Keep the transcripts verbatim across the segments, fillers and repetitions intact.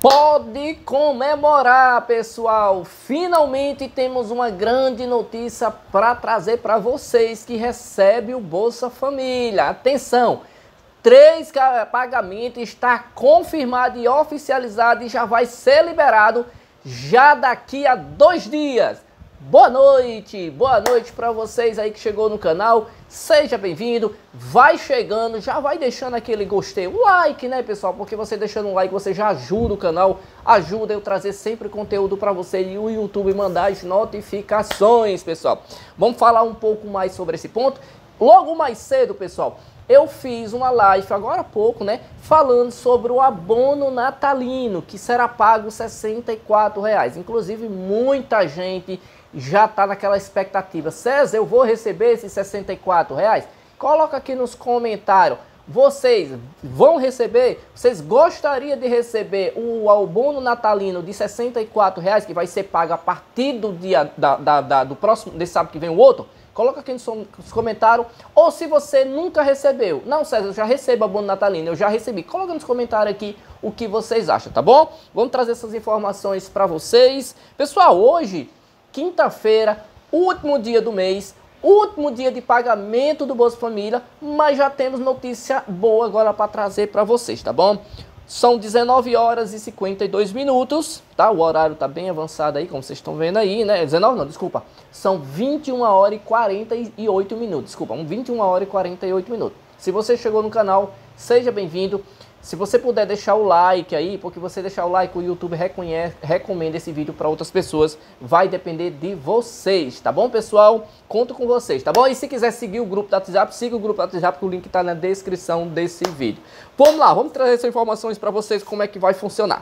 Pode comemorar, pessoal! Finalmente temos uma grande notícia para trazer para vocês que recebem o Bolsa Família. Atenção! Três pagamentos está confirmado e oficializado e já vai ser liberado já daqui a dois dias. Boa noite, boa noite para vocês aí que chegou no canal, seja bem-vindo, vai chegando, já vai deixando aquele gostei, o like, né pessoal, porque você deixando um like, você já ajuda o canal, ajuda eu trazer sempre conteúdo para você e o YouTube mandar as notificações, pessoal. Vamos falar um pouco mais sobre esse ponto, logo mais cedo, pessoal. Eu fiz uma live agora há pouco, né, falando sobre o abono natalino, que será pago sessenta e quatro reais. Inclusive, muita gente já está naquela expectativa. César, eu vou receber esses sessenta e quatro reais? Coloca aqui nos comentários. Vocês vão receber? Vocês gostariam de receber o abono natalino de sessenta e quatro reais, que vai ser pago a partir do dia da, da, da, do próximo, desse sábado que vem o outro? Coloca aqui nos comentários. Ou se você nunca recebeu. Não, César, eu já recebo abono natalino. Eu já recebi. Coloca nos comentários aqui o que vocês acham, tá bom? Vamos trazer essas informações para vocês. Pessoal, hoje, quinta-feira, último dia do mês, último dia de pagamento do Bolsa Família, mas já temos notícia boa agora para trazer para vocês, tá bom? São dezenove horas e cinquenta e dois minutos, tá? O horário tá bem avançado aí, como vocês estão vendo aí, né? dezenove não, desculpa. São vinte e uma horas e quarenta e oito minutos, desculpa, vinte e uma horas e quarenta e oito minutos. Se você chegou no canal, seja bem-vindo. Se você puder deixar o like aí, porque você deixar o like, o YouTube reconhece, recomenda esse vídeo para outras pessoas. Vai depender de vocês, tá bom, pessoal? Conto com vocês, tá bom? E se quiser seguir o grupo do WhatsApp, siga o grupo do WhatsApp, que o link está na descrição desse vídeo. Vamos lá, vamos trazer essas informações para vocês, como é que vai funcionar.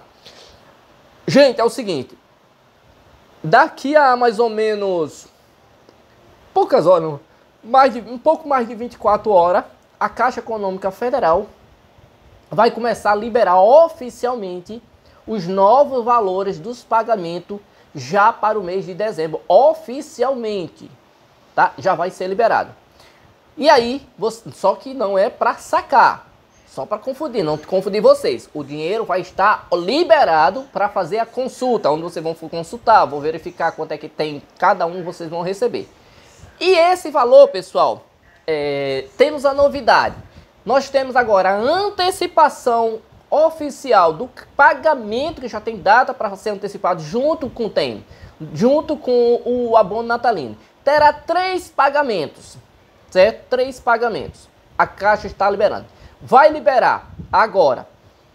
Gente, é o seguinte. Daqui a mais ou menos poucas horas, mais de, um pouco mais de vinte e quatro horas, a Caixa Econômica Federal vai começar a liberar oficialmente os novos valores dos pagamentos já para o mês de dezembro. Oficialmente, tá? Já vai ser liberado. E aí, você, só que não é para sacar, só para confundir, não confundir vocês. O dinheiro vai estar liberado para fazer a consulta, onde vocês vão consultar, vão verificar quanto é que tem cada um, vocês vão receber. E esse valor, pessoal, é, temos a novidade. Nós temos agora a antecipação oficial do pagamento, que já tem data para ser antecipado, junto com tem, junto com o abono natalino. Terá três pagamentos, certo? Três pagamentos. A Caixa está liberando. Vai liberar agora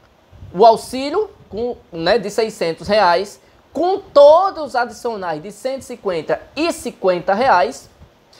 o auxílio com, né, de seiscentos reais, com todos os adicionais de cento e cinquenta e cinquenta reais.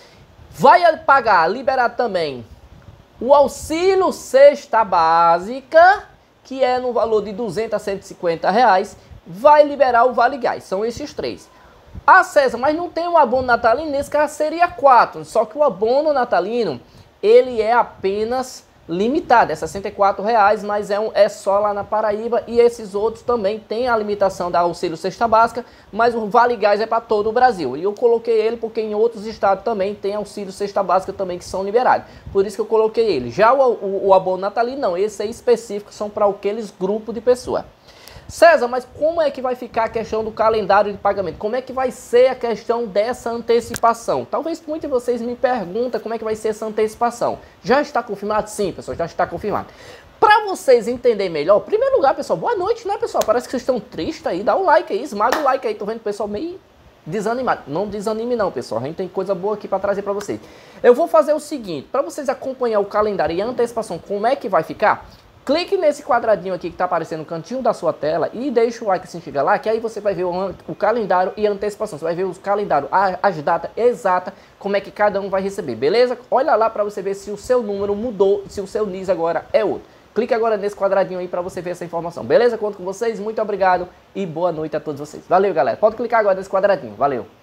Vai pagar, liberar também o auxílio cesta básica, que é no valor de duzentos a cento e cinquenta reais, vai liberar o Vale Gás. São esses três. Ah, César, mas não tem um abono natalino? Nesse caso seria quatro. Só que o abono natalino, ele é apenas limitado. É sessenta e quatro reais, mas é, um, é só lá na Paraíba. E esses outros também têm a limitação da auxílio cesta básica, mas o Vale Gás é para todo o Brasil. E eu coloquei ele porque em outros estados também tem auxílio cesta básica também que são liberados. Por isso que eu coloquei ele. Já o, o, o abono natalino não, esse é específico, são para aqueles grupos de pessoas. César, mas como é que vai ficar a questão do calendário de pagamento? Como é que vai ser a questão dessa antecipação? Talvez muitos de vocês me perguntem como é que vai ser essa antecipação. Já está confirmado? Sim, pessoal, já está confirmado. Para vocês entenderem melhor, em primeiro lugar, pessoal, boa noite, né, pessoal? Parece que vocês estão tristes aí, dá o like aí, esmaga o like aí. Tô vendo o pessoal meio desanimado. Não desanime não, pessoal, a gente tem coisa boa aqui para trazer para vocês. Eu vou fazer o seguinte, para vocês acompanhar o calendário e a antecipação, como é que vai ficar? Clique nesse quadradinho aqui que está aparecendo no cantinho da sua tela e deixa o like assim chega lá, que aí você vai ver o, o calendário e a antecipação. Você vai ver os calendários, as datas exatas, como é que cada um vai receber, beleza? Olha lá para você ver se o seu número mudou, se o seu N I S agora é outro. Clique agora nesse quadradinho aí para você ver essa informação, beleza? Conto com vocês, muito obrigado e boa noite a todos vocês. Valeu, galera. Pode clicar agora nesse quadradinho, valeu.